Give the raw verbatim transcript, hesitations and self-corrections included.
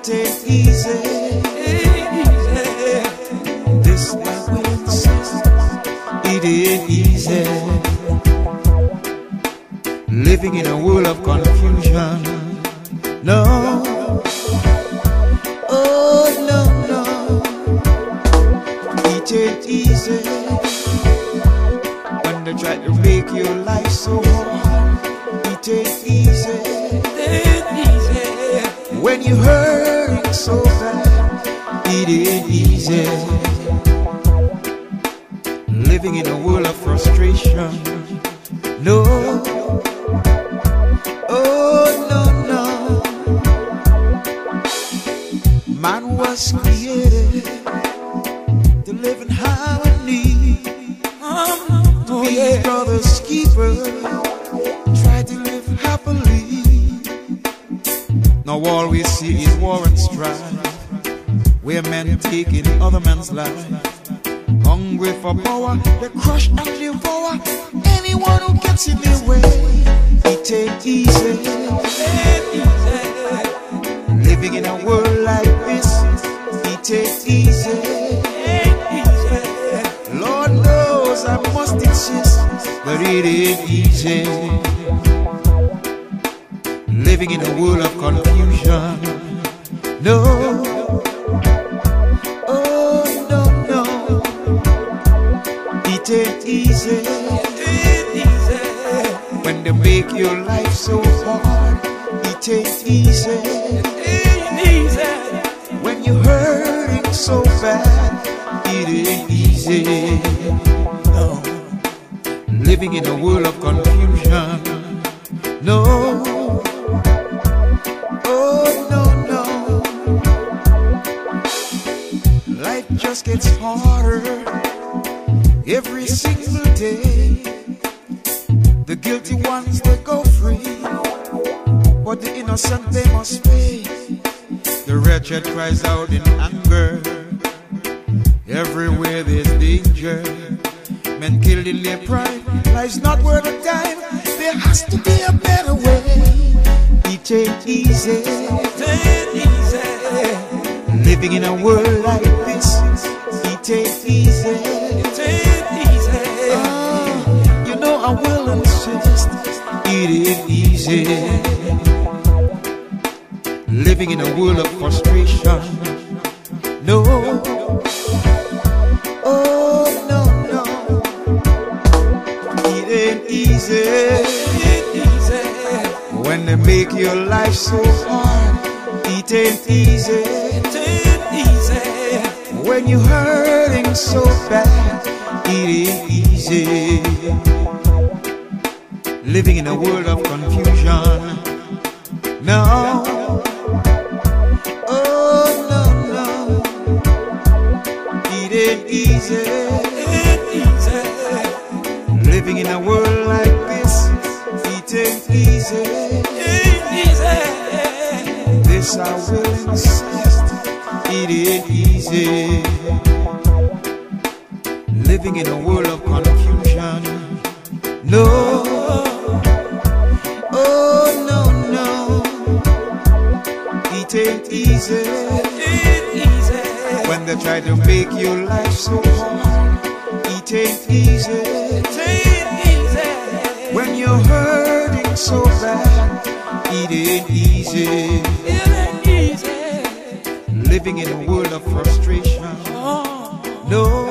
it ain't easy. This I will insist, it ain't easy. Living in a world of confusion. No, oh no, no, it ain't easy. When they try to make your life so hard, it ain't easy. It ain't easy. When you hurt so bad, it ain't easy. Living in a world of frustration. No, oh no, no. Man was created to live in harmony, to be his brother's keeper, try to live happily. Now all we see is war and strife, where men taking other men's life. Hungry for power, they crush and devour anyone who gets in their way. It ain't easy. Living in a world like this, it ain't easy. Lord knows I must insist, but it ain't easy. Living in a world of confusion. No. It ain't easy. It ain't easy. When they make your life so hard, it ain't easy. It ain't easy. When you're hurting so bad, it ain't easy. No. Living in a world of confusion. No. Oh no, no. Life just gets harder every single day. The guilty ones, they go free, but the innocent, they must pay. The wretched cries out in anger. Everywhere there's danger. Men killed in their pride. Life's not worth a dime. There has to be a better way. It ain't easy. It ain't easy. Living in a world like this, it ain't easy. It ain't easy. Oh, you know I will insist, it ain't easy. Living in a world of frustration. No, oh no, no, it ain't easy. It ain't easy. When they make your life so hard, it ain't easy. It ain't easy. When you're hurting so bad, it ain't easy. Living in a world of confusion. No, oh no, no, it ain't easy. It ain't easy. Living in a world like this, it ain't easy. It ain't easy. This I will insist, it ain't easy. Living in a world of confusion. No, oh no, no, it ain't easy. It ain't easy. When they try to make your life so hard, it ain't easy. It ain't easy. When you're hurting so bad, it ain't easy. It ain't easy. Living in a world of frustration. No.